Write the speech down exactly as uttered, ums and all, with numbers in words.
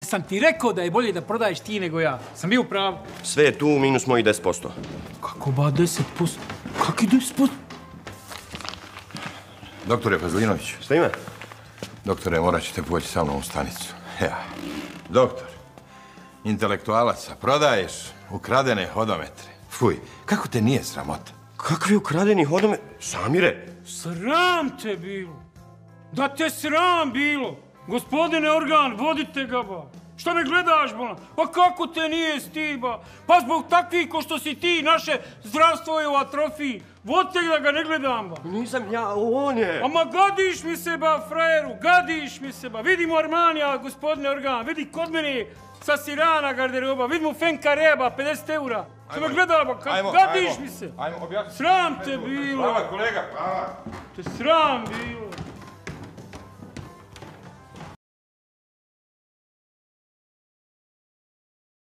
Jesam ti rekao da je bolje da prodaješ ti nego ja. Sam bio u pravu. Sve je tu minus mojih deset posto. Kako ba deset posto? Kaki deset posto? Doktore Fazlinović. Šta ima? Doktore, morat ćete poći sa mnom u stanicu. Ja. Doktor, intelektualaca, prodaješ ukradene hodometre. Fuj, kako te nije sramota? Kakvi ukradeni hodometre? Samire. Sram te bilo. Da te sram bilo. Gospodine organ, vodite ga, ba. Šta me gledaš, bolan? Pa kako te nije stiba? Pa zbog takvih ko što si ti, naše zdravstvo je u atrofiji. Vodite da ga ne gledam, ba. Nisam ja, on je. Ama gadiš mi se, ba, frajeru, gadiš mi se, ba. Vidimo Armanija, gospodine organ, vidi kod mene sa Sirana garderoba, vidimo Fenka Reba, pedeset eura. Šta me gleda, ba, gadiš mi se. Ajmo, objasni. Sram te bilo. Hvala, kolega, hvala. Te sram bilo.